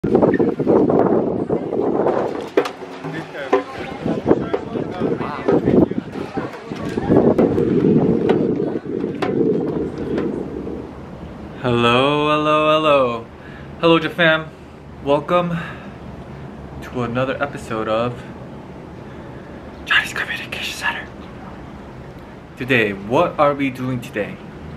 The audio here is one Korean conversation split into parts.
Hello Jafam, welcome to another episode of Chinese Communication Center. Today, what are we doing today?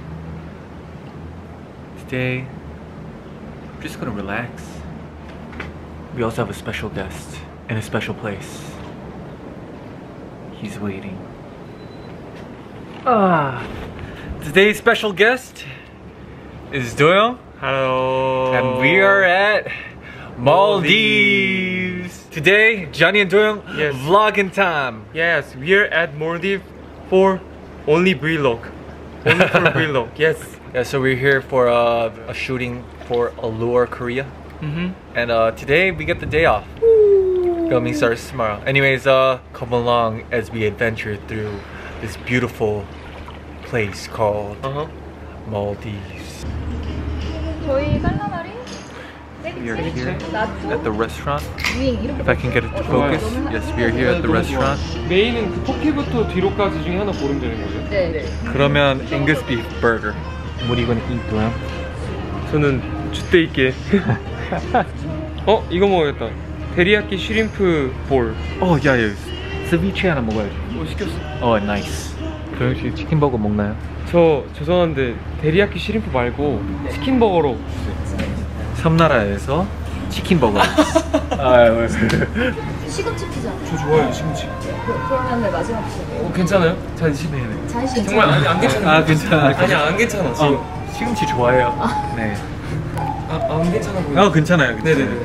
Today, we're just gonna relax. We also have a special guest in a special place. He's waiting. Today's special guest is Doyoung. Hello. And we are at Maldives. Today, Johnny and Doyoung, yes. Vlogging time. Yes, we are at Maldives for only vlog. Only for vlog, yes. Yeah, so we're here for a shooting for Allure Korea. And today we get the day off. Filming starts tomorrow. Anyways, come along as we adventure through this beautiful place called Maldives. 저희 칼라마리 We are here 나초 at the restaurant. 유행 이렇게 If I can get it to focus. Yes, we are here at the restaurant. 메인은 그 포케부터 뒤로까지 중에 하나 고르면 되는 거죠? 네. 그러면 Angus beef burger. What are you gonna eat, Doyoung? 저는 주대 있게. 이거 먹어야겠다. 데리야끼 슈림프 볼. 야, 스비치 하나 먹어야지. 시켰어. nice. 도영 씨 치킨 버거 먹나요? 저 죄송한데 데리야끼 슈림프 말고 치킨 버거로. 섬나라에서 치킨 버거. 시금치 피자. 저 좋아해요 시금치. 그러면 마지막 피자. 괜찮아요? 잔시. 잔시 괜찮아요? 정말 아니 안 괜찮아. 괜찮아. 아니 안 괜찮아 지금. 시금치 좋아해요. 네. 안 괜찮아 보여. 괜찮아요. 네네네.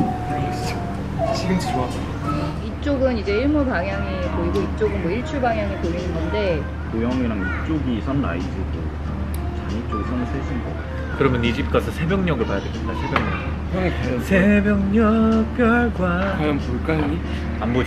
시금치 좋아. 이쪽은 이제 일몰 방향이 보이고 이쪽은 뭐 일출 방향이 보이는 건데 도영이랑 이쪽이 선라이즈고 잔이 쪽이 선셋인 거. 그러면 네 집 가서 새벽녘을 봐야 되겠다. 형이 과연 새벽녘 별과 과연 볼까 형이? 안 보지.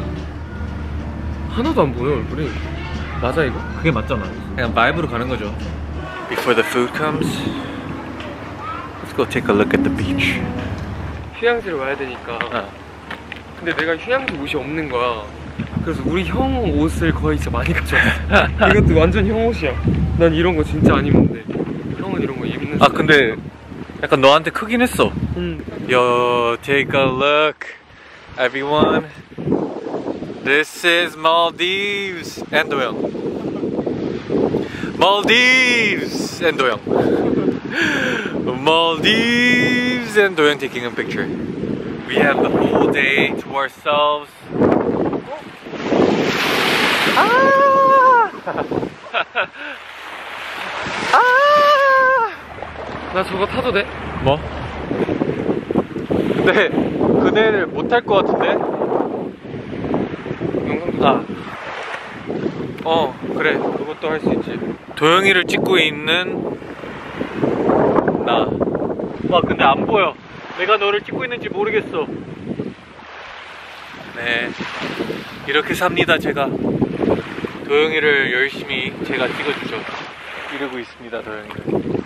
하나도 안 보여 얼굴이. 맞아 이거? 그게 맞잖아. 그냥 바이브로 가는 거죠. Before the food comes, let's go take a look at the beach. 휴양지를 와야 되니까. 근데 내가 휴양지 옷이 없는 거야. 그래서 우리 형 옷을 거의 진짜 많이 가져왔어. 이것도 완전 형 옷이야. 난 이런 거 진짜 안 입는데 형은 이런 거 입는. 근데 약간 너한테 크긴 했어. Yo, take a look, everyone. This is Maldives and Doyoung. Maldives and Doyoung. Maldives and Doyoung taking a picture. We have the whole day to ourselves. 나 저거 타도 돼? 뭐? 근데 그네를 못 탈 것 같은데? 그래, 그것도 할 수 있지. 도영이를 찍고 있는 나. 근데 안 보여. 내가 너를 찍고 있는지 모르겠어. 네, 이렇게 삽니다. 제가 도영이를 열심히 제가 찍어주죠. 이러고 있습니다, 도영이를.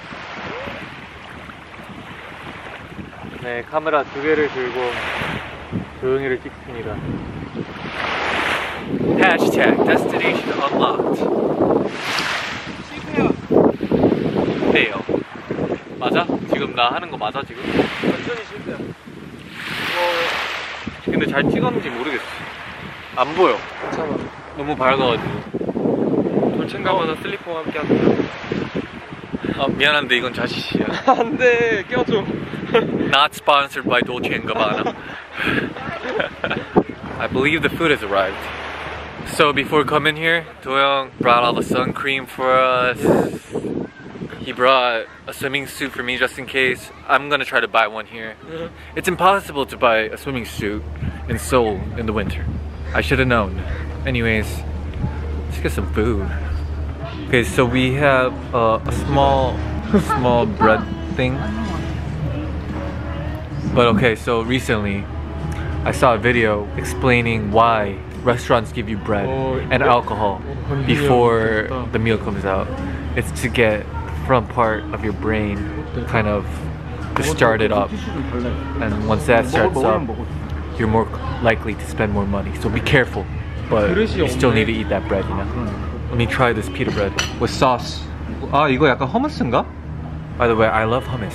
네, 카메라 2개를 들고 도영이를 찍습니다. Hashtag destination unlocked. 실패요. 맞아? 지금 나 하는 거 맞아 지금? 완전히 실패야. 근데 잘 찍었는지 모르겠어. 안 보여. 괜찮아. 너무 밝아가지고. 돌첸가바나 슬리퍼와 함께 합니다. 미안한데 이건 자시시야. 안돼 껴줘. Not sponsored by Dolce & Gabbana. I believe the food has arrived. So before coming here, Doyoung brought all the sun cream for us. He brought a swimming suit for me just in case. I'm gonna try to buy one here. It's impossible to buy a swimming suit in Seoul in the winter. I should have known. Anyways, let's get some food. Okay, so we have a small bread thing. But okay, so recently I saw a video explaining why restaurants give you bread and alcohol before the meal comes out. It's to get the front part of your brain kind of to start it up. And once that starts up, you're more likely to spend more money. So be careful. But you still need to eat that bread, you know? Let me try this pita bread with sauce. 아, 이거 약간 hummus인가? By the way, I love hummus.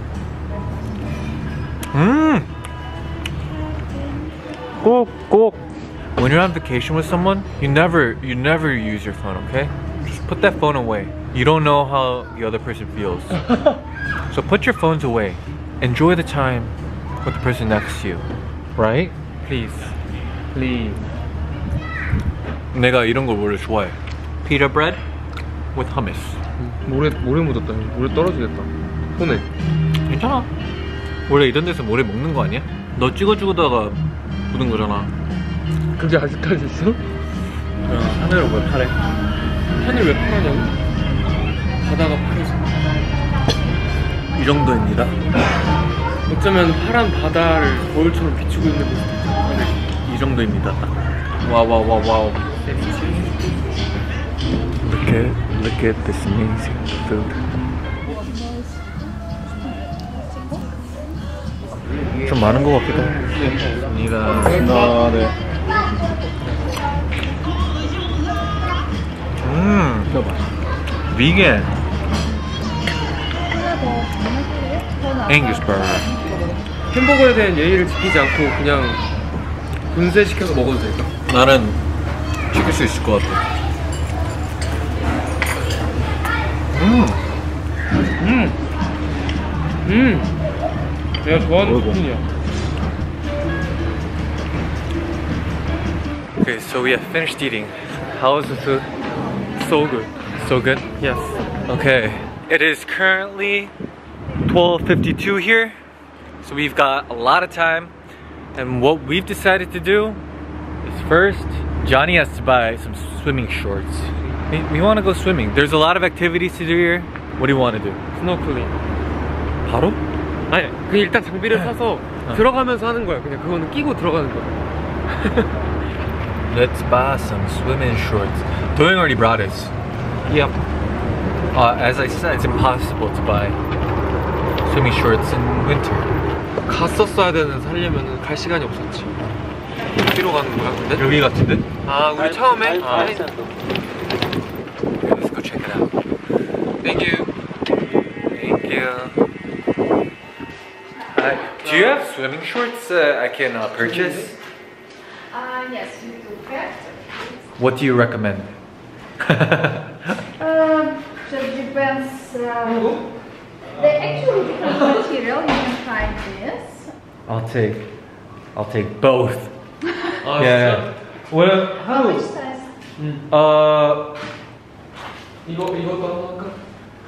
꼭. When you're on vacation with someone, you never use your phone, okay? Just put that phone away. You don't know how the other person feels. So put your phones away. Enjoy the time with the person next to you. Right? Please. 내가 이런 걸 원래 좋아해. Pita bread with hummus. 모래 묻었다. 모래 떨어지겠다. 손에. 괜찮아. 원래 이런 데서 모래 먹는 거 아니야? 너 찍어주다가 묻은 거잖아. 그게 아직까지 있어? 하늘을 왜 파래? 하늘 왜 파라냐고? 바다가 파래서. 이 정도입니다. 어쩌면 파란 바다를 거울처럼 비추고 있는 모습. 이 정도입니다. 와우. Look at this amazing food. 좀 많은 것 같기도 하고. 네. Vegan. Angus burger. 햄버거에 대한 예의를 지키지 않고 그냥 분쇄시켜서 먹어도 될까? 나는 지킬 수 있을 것 같아. 내가 좋아하는 스푼이야. Okay, so we have finished eating. How was the food? So good. So good? Yes. Okay. It is currently 12:52 here. So we've got a lot of time. And what we've decided to do is first, Johnny has to buy some swimming shorts. We want to go swimming. There's a lot of activities to do here. What do you want to do? 스노클링. 바로? 아니, 그 일단 장비를 사서 들어가면서 하는 거야. 그냥 그거는 끼고 들어가는 거야. Let's buy some swimming shorts. Doyoung already brought his. Yep. As I said, it's impossible to buy swimming shorts in winter. 갔었어야 되는 살려면은 갈 시간이 없었지. 어디로 가는 거야, 근데? 여기 같은데? 아, 우리 처음에? Okay, let's go check it out. Thank you. Thank you. Hi. Do you have swimming shorts I can purchase? Yes, you do that. What do you recommend? Just depends. They actually different material. You can try this. I'll take both. 아, Yeah. Well, How much size? 이것도 할까?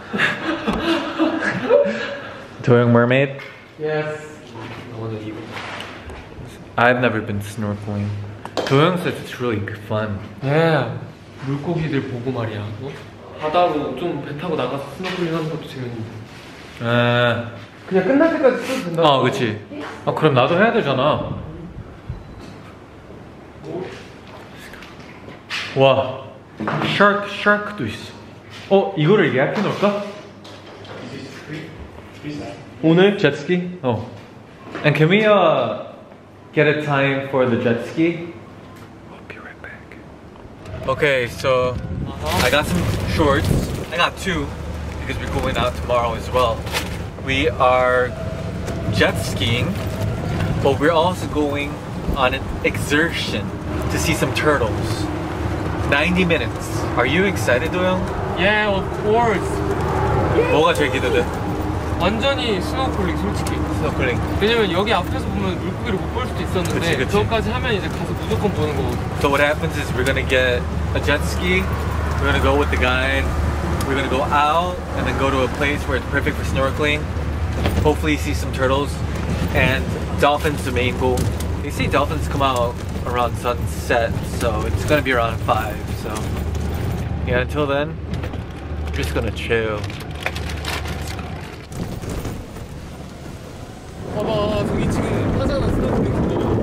Doyoung Mermaid? Yes. 오늘 이거. I've never been snorkeling. Doyoung says it's really fun. 예. 물고기들 보고 말이야. 어? 바다로 좀 배 타고 나가서 스노클링 하는 것도 재밌는데. 그냥 끝날 때까지 써도 된다. 그치. 그럼 나도 해야 되잖아. 와, 샤크도 있어. 이거를 예약해 놓을까? 오늘 jet ski? And can we get a time for the jet ski? I'll be right back. Okay, so I got some shorts. I got two because we're going out tomorrow as well. We are jet skiing, but we're also going on an excursion to see some turtles. 90 minutes. Are you excited, Doyoung? Yeah, of course. 뭐가 제일 기대돼? 완전히 스노클링 솔직히. 스노클링. 왜냐면 여기 앞에서 보면 물고기를 못 볼 수도 있었는데 그치. 그것까지 하면 이제 가서 무조건 보는 거고. So what happens is we're gonna get a jet ski. We're gonna go with the guide. We're gonna go out and then go to a place where it's perfect for snorkeling. Hopefully see some turtles and dolphins the main goal. They say dolphins come out around sunset, so it's gonna be around 5. So yeah, until then, we're just gonna chill. 봐봐, 저기 지금 하잖아 스노클링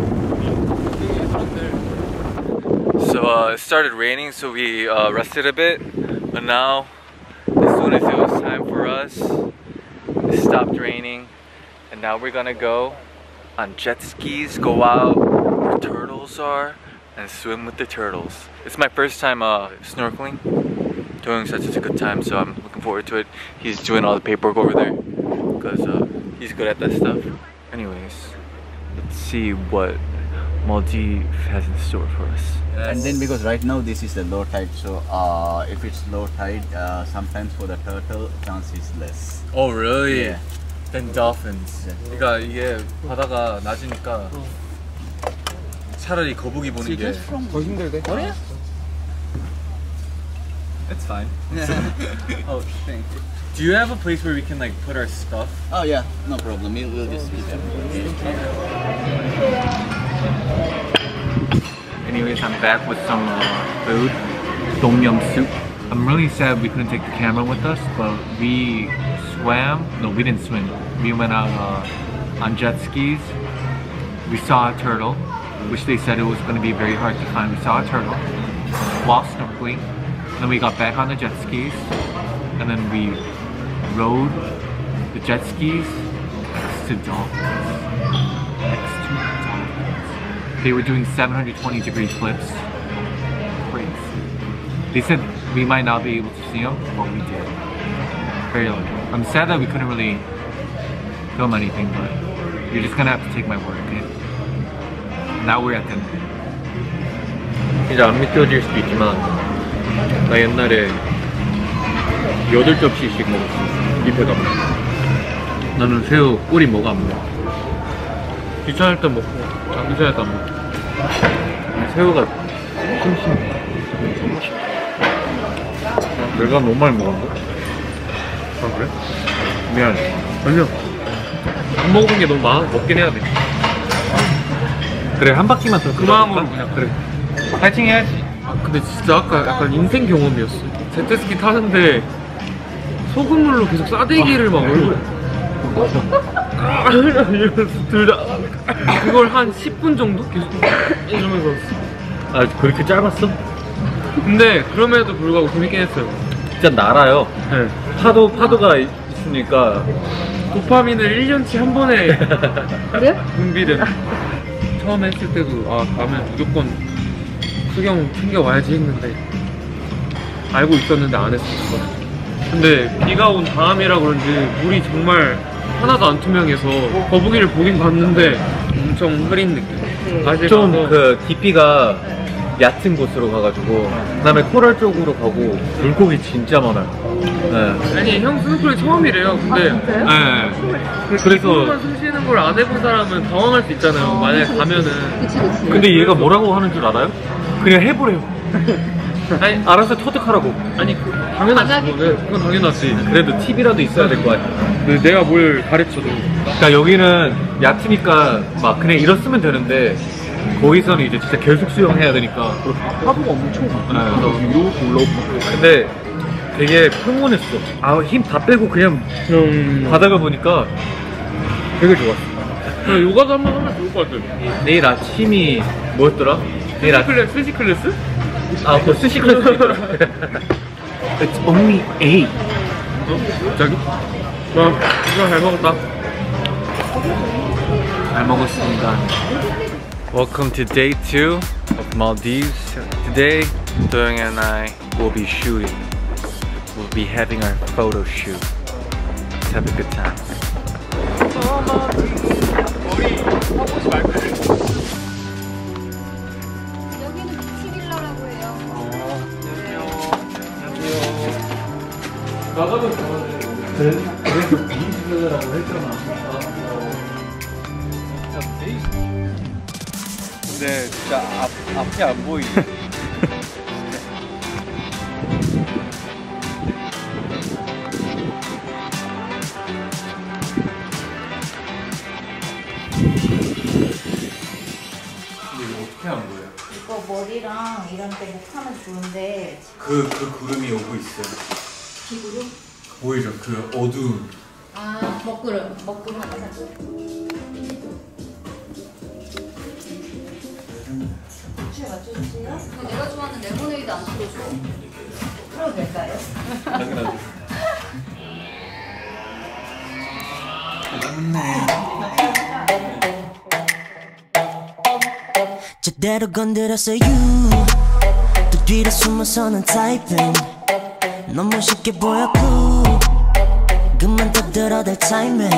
그거. So it started raining, so we rested a bit, but now as soon as it was time for us, it stopped raining And now we're gonna go on jet skis, go out where turtles are, and swim with the turtles. It's my first time snorkeling. Doyoung said it's a good time, so I'm looking forward to it. He's doing all the paperwork over there because he's good at that stuff. Anyways, let's see what Maldives has in store for us. And then because right now this is the low tide, so if it's low tide, sometimes for the turtle chance is less. Oh really? Yeah. Than dolphins. 그러니까 이게 바다가 낮으니까 차라리 거북이 보는 게 더 힘들대. It's fine. Oh, thank you. Do you have a place where we can like put our stuff? Oh yeah, no problem. We'll just keep it. Anyways, I'm back with some food, tom yum soup. I'm really sad we couldn't take the camera with us, but we swam. No, we didn't swim. We went out on jet skis. We saw a turtle, which they said it was going to be very hard to find. We saw a turtle while snorkeling. Then we got back on the jet skis, and then we rode the jet skis next to dolphins. They were doing 720-degree flips. Crazy. They said we might not be able to see them, but we did. Very lucky. I'm sad that we couldn't really film anything, but you're just gonna have to take my word, okay? Now we're at them. 이제 안 믿겨질 수도 있지만 나 옛날에 8접시씩 먹었어. 밑에 가면 나는 새우 꼬리 먹어 안 먹어? 귀찮을 땐 먹고 안 귀찮을 땐 안 먹고. 새우가 싱싱해. 내가 너무 많이 먹었는데? 아 그래? 미안해. 아니야. 안 먹은 게 너무 많아. 먹긴 해야 돼. 그래 한 바퀴만 더. 그 마음으로 그냥 그래. 파이팅 해야지. 아 근데 진짜 아까 약간 인생 경험이었어. 제트스키 타는데 소금물로 계속 싸대기를 막 얼굴에 이러면서 둘 다 그걸 한 10분 정도 계속 이러면서. 아 그렇게 짧았어? 근데 그럼에도 불구하고 재밌긴 했어요. 진짜 날아요. 네. 파도가 있으니까 도파민을 1년치 한 번에 그래? 분비된. 처음에 했을 때도 아 다음에 무조건 수경 챙겨와야지 했는데 알고 있었는데 안 했었거든. 근데 비가 온 다음이라 그런지 물이 정말 하나도 안 투명해서 거북이를 보긴 봤는데 엄청 흐린 느낌. 사실 좀 그 깊이가 얕은 곳으로 가가지고 그다음에 코랄 쪽으로 가고 물고기 진짜 많아요. 네. 아니 형 스노클이 처음이래요. 근데 네. 그래서 숨 쉬는 걸 안 해본 사람은 당황할 수 있잖아요. 만약에 가면은. 근데 얘가 뭐라고 하는 줄 알아요? 그냥 해보래요. 아니 알아서 터득하라고. 아니 당연하지. 그건 당연하지. 그래도 팁이라도 있어야 될 거 아니야. 근데 내가 뭘 가르쳐도. 그러니까 여기는 얕으니까 막 그냥 일었으면 되는데 거기서는 이제 진짜 계속 수영해야 되니까 파도가 엄청 많아. 근데 되게 평온했어. 아, 힘 다 빼고 그냥 바다가 보니까 되게 좋았어. 요가도 한번 하면 좋을 것 같아. 내일 아침이 뭐였더라? 내일 아침 스시 클래스? 아, 그 스시 클래스 있더라. It's only 8. 갑자기? 와, 이거 잘 먹었다. 잘 먹었습니다. Welcome to day 2 of Maldives. Today, Doyoung and I will be shooting. We'll be having our photo shoot. Let's have a good time. 여기는 비치빌라라고 해요. 나가도 좋아하네. 그래서 비즈라고 했잖아. 근데 진짜 앞이 안 보이네. 어떻게 안 보여? 이거 머리랑 이런 데 목하면 좋은데 그 구름이 오고 있어요. 비구름? 보이죠? 그 어두운. 아 먹구름 하나 사줘. 줄 맞춰주세요. 내가 좋아하는 레모네이드 안 틀어줘. 그럼 될까요? 당연하죠. 제대로 건드렸어 you 또 뒤로 숨어서는 타이핑 너무 쉽게 보였고 그만 떠들어댈 타이밍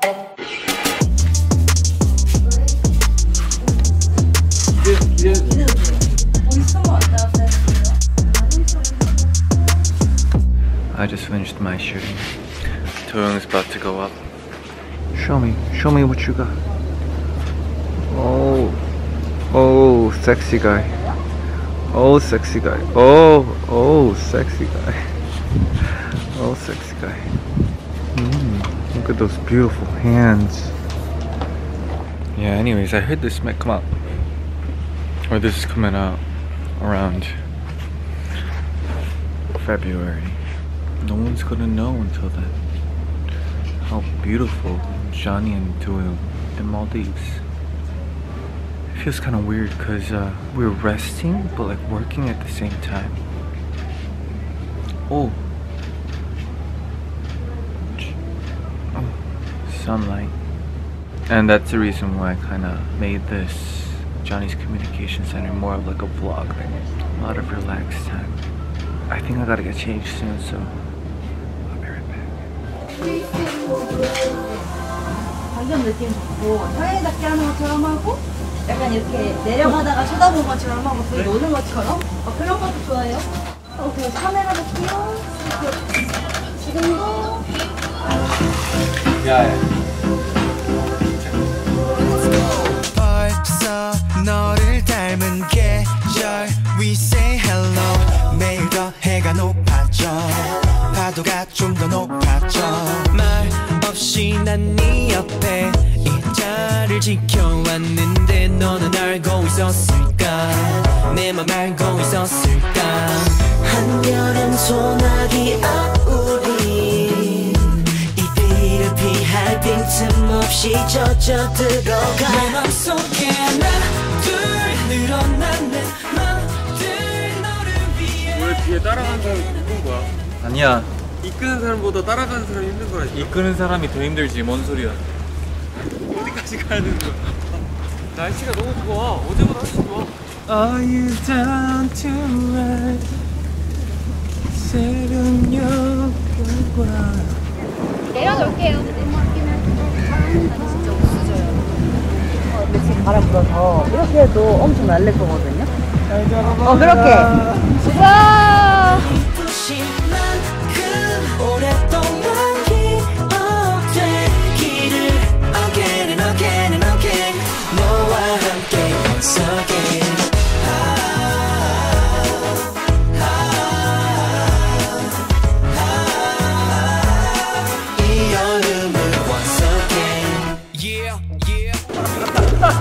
I just finished my shooting. Toyoung's about to go up. Show me what you got. Oh, sexy guy. Oh, sexy guy. Oh, sexy guy. Oh, sexy guy. Look at those beautiful hands. Yeah, anyways, I heard this might come out. Or this is coming out around February. No one's gonna know until then how beautiful Johnny and Toyoung in Maldives. It feels kind of weird because we're resting but like working at the same time. Oh, sunlight. And that's the reason why I kind of made this Johnny's Communication Center more of like a vlog thing. A lot of relaxed time. I think I gotta get changed soon, so I'll be right back. 방금 느낌 좋고 사이답게 하는 것처럼 하고 약간 이렇게 내려가다가 쳐다보는 것처럼 하고 둘이 노는 것처럼 그런 것도 좋아해요. 그리고 카메라도 끼워 지금도 벌써 너를 닮은 계절 We say hello 매일 더 해가 높아져 파도가 좀 더 높아져 말 없이 난 네 옆에 이 자리를 지켜왔는데 너는 알고 있었을까 내 맘 알고 있었을까 한여름 소나기 우리 이 비를 피할 빈틈없이 젖어 들어가 내 맘속에 하나 둘 늘어난 내 맘들 너를 위해 왜 뒤에 따라가는 사람이 힘든 거야? 아니야, 이끄는 사람보다 따라가는 사람이 힘든 거라니까. 이끄는 사람이 더 힘들지. 뭔 소리야. 어디까지 가야 되는 거야? 날씨가 너무 좋아. 어제보다 훨씬 좋아. Are you down to ride? 새벽녘 별과 내려놓을게요. 진짜 없어져요. 근데 지금 바람 불어서 이렇게 해도 엄청 날릴 거거든요. 그렇게. 와. 부신 만큼 오랫동안 기억되기를 Again and again and again 너와 함께 once again 이 여름을 once again Yeah, yeah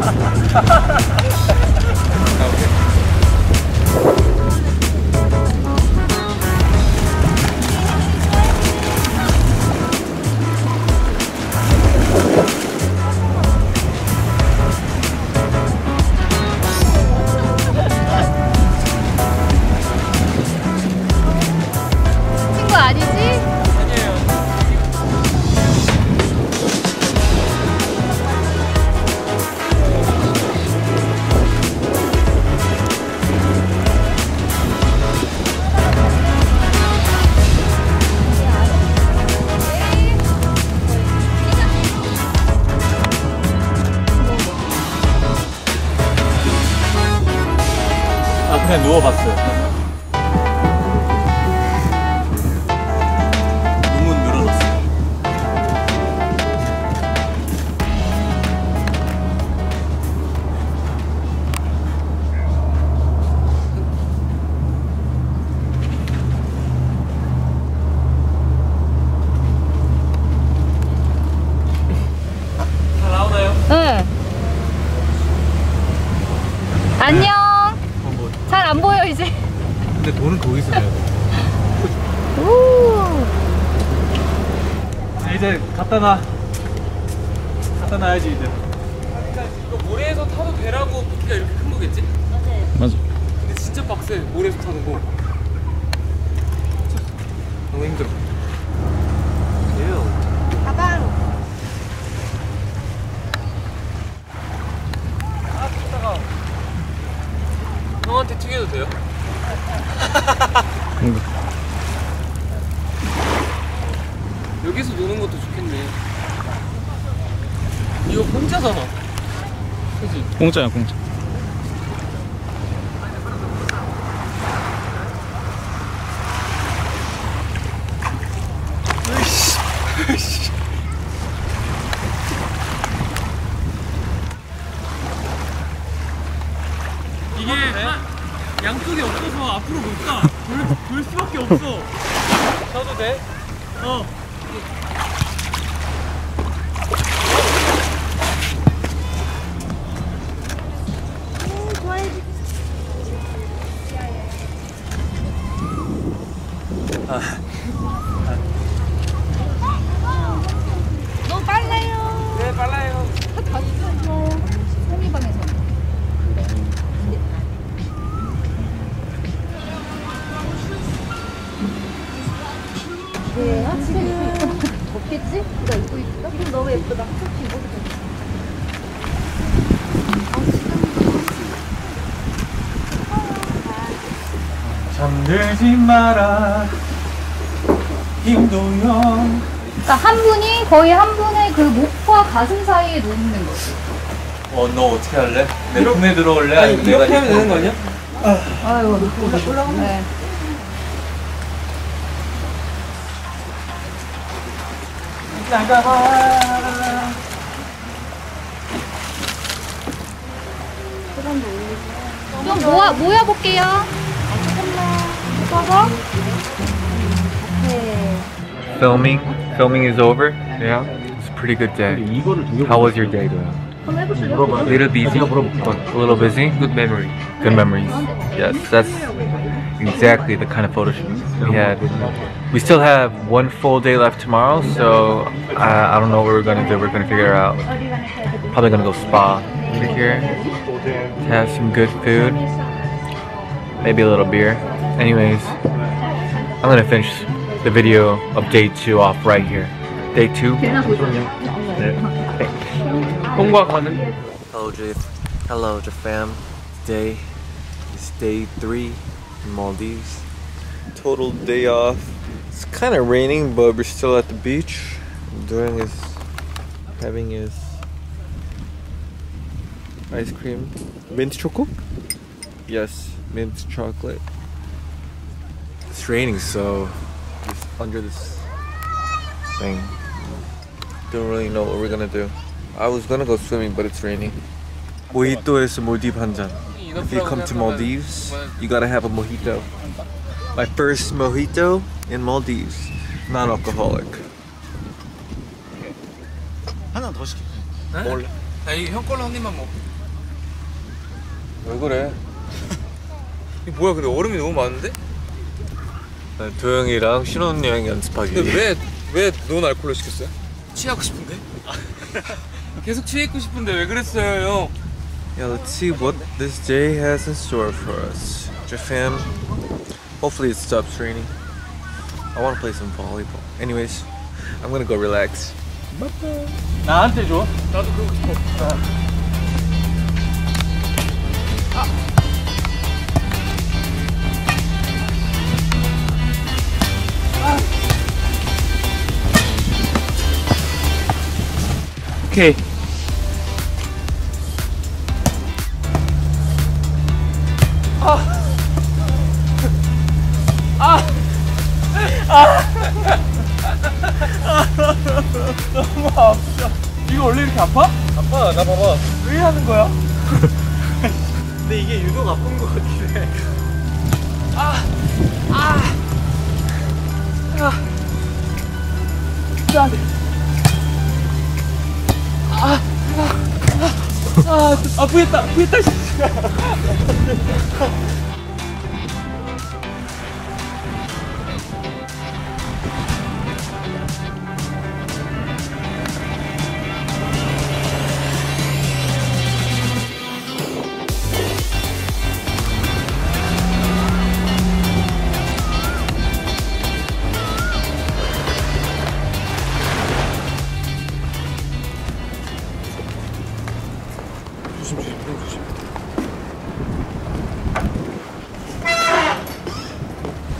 친구 아니지? 아 그냥 누워봤어요. 눈은 늘어났어요. 다 나오나요? 응. 안녕. 잘 안 보여 이제. 근데 돈은 거기서 내야 돼. 오. 이제 갖다 놔야지 이제. 그러니까 이거 모래에서 타도 되라고 부피가 이렇게 큰 거겠지? 맞아. 근데 진짜 빡세. 모래에서 타는 거. 너무 힘들어. 가방. 튀겨도 돼요? 여기서 노는 것도 좋겠네. 이거 공짜잖아. 그치? 공짜야 공짜. 이게 양쪽이 없어서 앞으로 못 가. 돌 수밖에 없어. 쳐도 돼? 어. 너무 빨라요. 네, 빨라요. 성미방에서. 네, 지금 덥겠지? 나 입고 있을까? 그럼 너무 예쁘다. 특히 입어도 돼. 잠들지 마라 김도영. 그러니까 한 분이 거의 한 분의 그 목과 가슴 사이에 놓는 거죠. 너 어떻게 할래? 내 품에 들어올래? 아니면 이렇게 하면 되는 거 아니야? 아유, 네. 좀 모여볼게요. 조금만. Filming is over. Yeah. It's a pretty good day. How was your day, Doyle? A little busy. A little busy. Good memory. Good memories. Yes, that's exactly the kind of photo shoot we had. We still have one full day left tomorrow, so I don't know what we're gonna do. We're gonna figure it out. Probably gonna go spa over here to have some good food, maybe a little beer. Anyways, I'm gonna finish the video of day 2 off right here. Day 2. 통과 가능? Hello, Jafam. Today is day 3 in Maldives. Total day off. It's kind of raining, but we're still at the beach. Having his ice cream. Mint choco? Yes, mint chocolate. It's raining, so just under this thing. Don't really know what we're gonna do. I was gonna go swimming, but it's raining. Mojito에서 Maldives 한 잔. If you come to Maldives, you gotta have a mojito. My first mojito in Maldives, non-alcoholic. 하나 더 시켜. 먹을래? 나 이거 형 걸로 한 입만 먹어. 왜 그래? 이게 뭐야? 근데 얼음이 너무 많은데? 도영이랑 신혼여행 연습하기. 근데 왜 논 알콜로 시켰어요? 취하고 싶은데? 계속 취했고 싶은데 왜 그랬어요, 형? Yeah, let's see what this day has in store for us. Jafam, hopefully it stops raining. I want to play some volleyball. Anyways, I'm gonna go relax. 나한테 줘. 나도 그러고 싶어. 오케이. 너무 아파. 이거 원래 이렇게 아파? 아빠 나 봐봐. 왜 하는 거야? 근데 이게 유독 아픈 거 같긴 해. 아프겠다. 조심.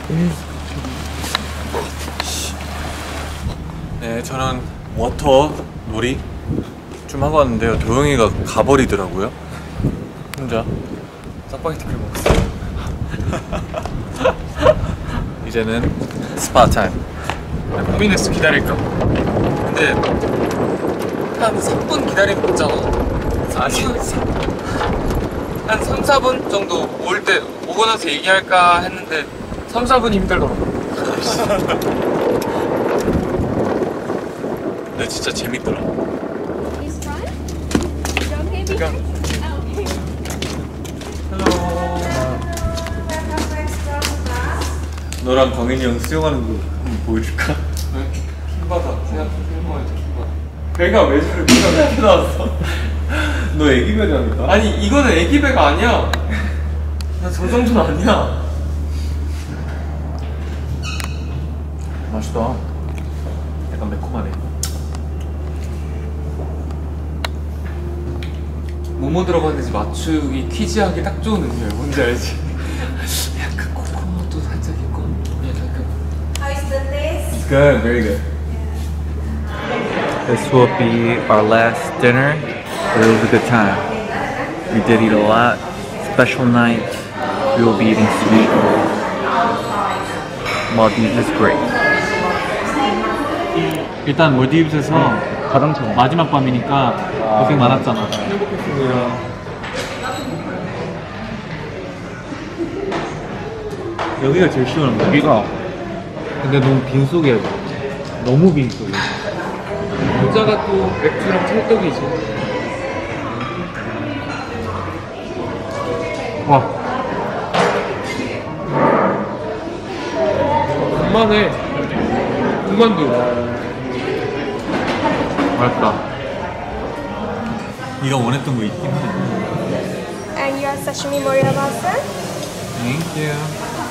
네, 저는 워터 놀이 좀 하고 왔는데요. 도영이가 가버리더라고요. 혼자 짜파게티를 먹었어요. 이제는 스파 타임. 고민했어, 기다릴까. 근데 한 3분 기다리면 먹잖아. 아니, 한 3, 4분 정도 오고 나서 얘기할까 했는데 3, 4분이 힘들더라고. 근데 진짜 재밌더라. 너랑 광현이 형 수영하는 거 한번 보여줄까? 킹받아. 생각해 킹받아. 배가 왜 저래? 배가 왜 이렇게 나왔어? 너 애기 배라니까? 아니 이거는 애기 배가 아니야. 나 저 정도는 아니야. 맛있다. 약간 매콤하네. 뭐뭐 들어가는지 맞추기 퀴즈하기 딱 좋은 음료야. 뭔지 알지? 약간 코코넛도 살짝 있고 약간 It's good, very good. This will be our last dinner, but it was a good time. We did eat a lot. Special night. We will be eating sushi. Maldives is great. 일단 몰디브에서 가장 마지막 밤이니까 고생 많았잖아. 행복했습니다. 여기가 제일 시원한 거야. 여기가 근데 너무 빈속이야. 너무 빈속이야. 모자가 또 맥주랑 찰떡이지. 와, 간만에 군만두. 맛있다. 네가 원했던 거 있긴 해. And your sashimi moriyama-san? Thank you.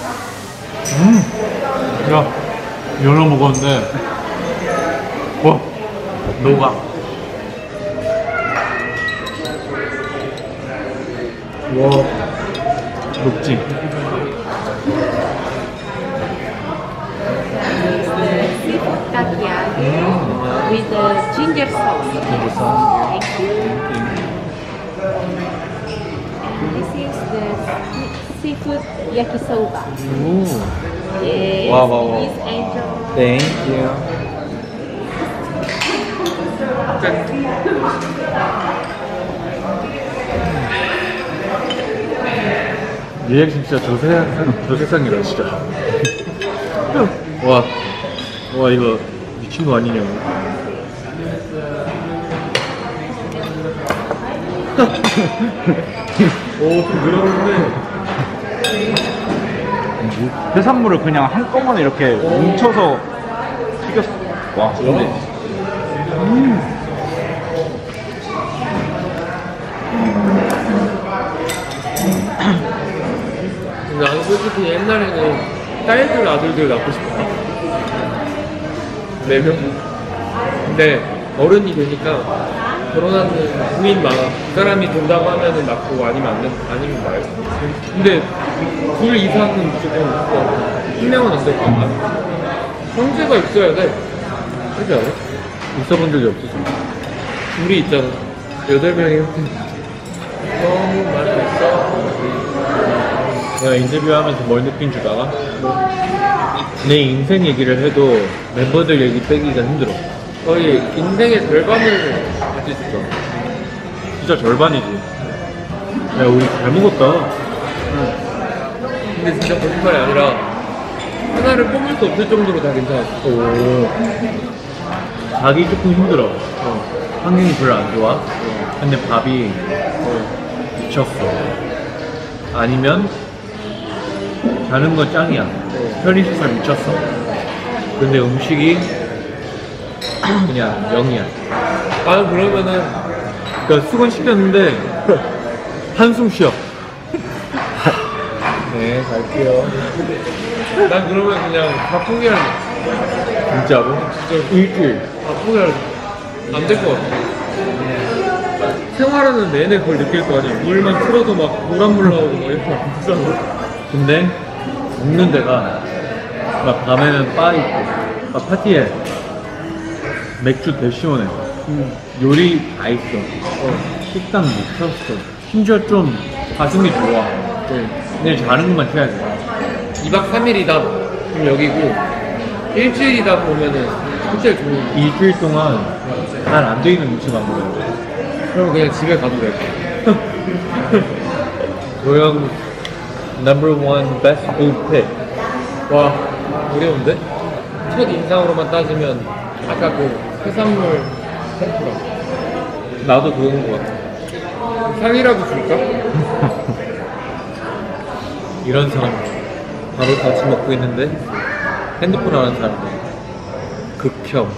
야, 연어 먹었는데 와, 녹아. 와, 녹지. Seafood kakiage with the ginger sauce. Ginger sauce. Thank you. This is the seafood yakisoba. Ooh. Yes, Wow, wow, wow. please enjoy. Thank you. 리액션 진짜 저 세상이다 진짜. 와, 와 이거 미친 거 아니냐. 오, 좀 늘었는데. 해산물을 그냥 한꺼번에 이렇게 뭉쳐서 튀겼어. 와, 근데 나는 솔직히 옛날에는 딸들 아들들 낳고 싶었다. 4명. 근데 어른이 되니까 결혼하는 부인 많아. 그 사람이 된다고 하면은 낳고 아니면 말고. 근데 둘 이상은 무조건 있고 한 명은 안 될 거야. 형제가 있어야 돼. 그렇지 않아? 있어본 적이 없었어. 우리 있잖아. 8명이 형제. 너무 맛있어. 내가 인터뷰하면서 뭘 느낀 줄 알아? 내 인생 얘기를 해도 멤버들 얘기 빼기가 힘들어. 거의 인생의 절반을 같이 줬어. 진짜 절반이지. 야, 우리 잘 먹었다. 근데 진짜 거짓말이 아니라 하나를 뽑을 수 없을 정도로 다 괜찮았어. 오. 자기 조금 힘들어. 환경이 별로 안 좋아. 근데 밥이 미쳤어. 아니면 자는 거 짱이야. 편의시설 미쳤어. 근데 음식이 그냥 0이야. 나는 그러면은 그러니까 수건 시켰는데 한숨 쉬어. 네, 갈게요. 난 그러면 그냥 다 포기할래. 진짜로? 진짜 일주일. 다 포기할래. 안 될 것 같아. 생활하는 내내 그걸 느낄 거 아니야. 물만 틀어도 막 노란물 나오고 막 이렇게 비싸고. 근데 먹는 데가 막 밤에는 바 있고 막 파티에 맥주 대 시원해. 요리 다 있어. 식당 미쳤어. 심지어 좀 가슴이 좋아. 그냥 자는 것만 해야 돼. 2박 3일이다 그럼 여기고 일주일이다 보면은 호텔 좋은 일주일 동안 잘 안 돼 있는 음식 안 먹어야 돼. 그럼 그냥 집에 가도 될 거야. 도영 No.1 best food pick. 와 어려운데? 첫 인상으로만 따지면 아까 그 해산물 템프라 나도 그건 것 같아. 상이라도 줄까? 이런 사람 밥을 같이 먹고 있는데 핸드폰 하는 사람들 극혐.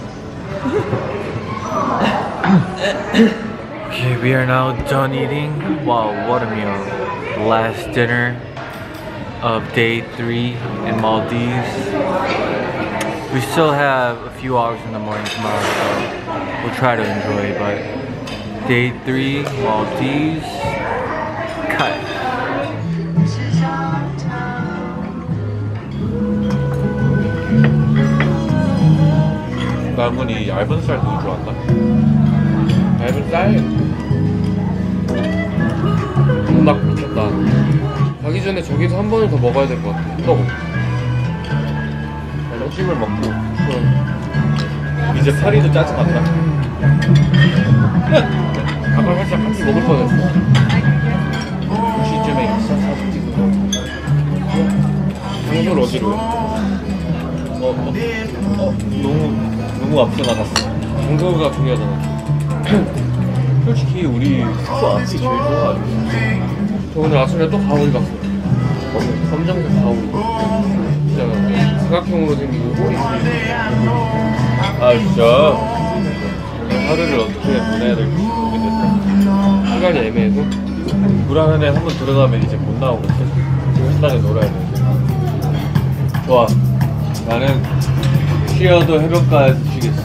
Okay, we are now done eating. Wow, what a meal. The last dinner of day 3 in Maldives. We still have a few hours in the morning tomorrow, so we'll try to enjoy, but day 3, Maldives, cut. 나문이 얇은 쌀 누구 좋아한다? 얇은 쌀 막 미쳤다. 가기 전에 저기서 한 번을 더 먹어야 될 것 같아. 또 점심을 먹고 이제 파리도 짜증났다. 아까 살짝 같이 먹을 뻔했어. 2시쯤에 사진 찍은 장소를 어디로 해? 너무 앞서 나갔어. 장소가 중요하잖아. 솔직히 우리 숙소 앞이 제일 좋아. 저 오늘 아침에 또 가오리 봤어요. 검정색 가오리. 진짜 사각형으로 생기고 홀이 아 진짜? 하루를 어떻게 보내야 될지 모르겠어. 시간이 애매해서 불안한에 한번 들어가면 이제 못 나오거든. 신나게 놀아야 돼. 좋아. 나는 쉬어도 해변가에서 쉬겠어.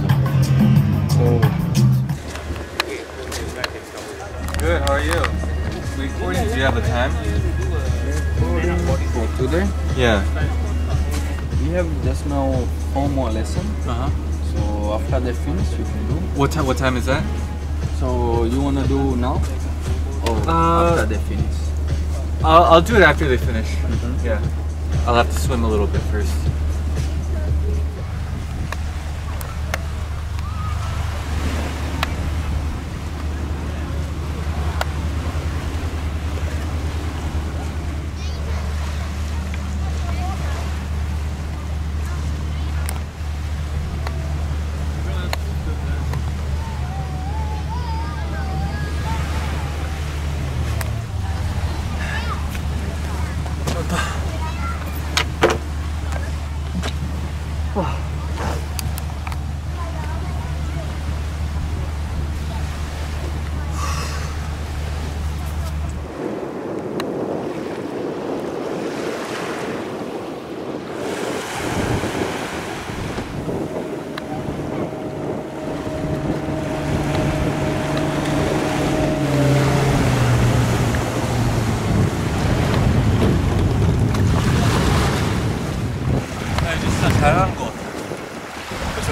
Good, how are you? We 40, do you have a time? For today, Yeah. we have just now 4 more lessons. Uh-huh. So after they finish, you can do. What time is that? So you wanna do now or after they finish? I'll do it after they finish. Yeah. I'll have to swim a little bit first. 잘하는 것 같아. 그쵸?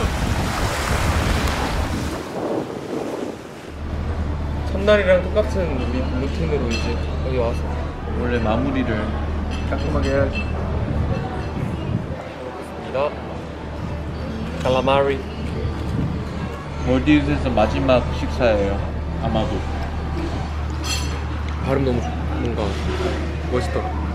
첫날이랑 똑같은 루틴으로 이제 여기 와서 원래 마무리를 깔끔하게 해야지. 나 칼라마리 몰디브에서 마지막 식사예요. 아마도. 발음 너무 뭔가 멋있더라.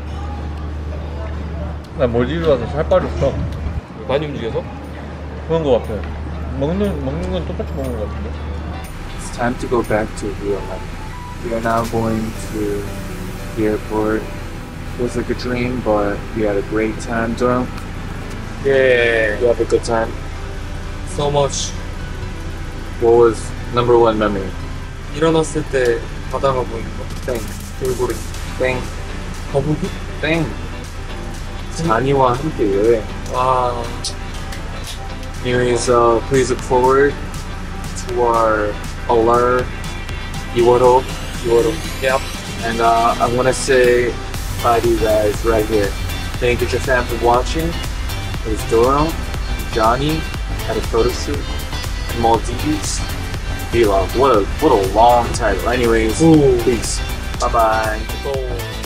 나 몰디브 와서 살 빠졌어. 많이 움직여서? 그런 거 같아. 먹는 건 똑같이 먹는 거 같은데. It's time to go back to real life. We are now going to the airport. It was like a dream, but we had a great time, Doyle. Yeah. You have a good time. So much. What was #1 memory? 일어났을 때 바다가 보이는 거. Thing. 돌고래. Thing. 거북이? Thing. 자니와 함께 여행. 와. Anyways, please look forward to our alert 2월호. Yep. And I want to say bye to you guys right here. Thank you, Japan, for watching. It was Doyle, Johnny, had a photo shoot, Maldives, Vlog. What a long title. Anyways, peace. Bye bye.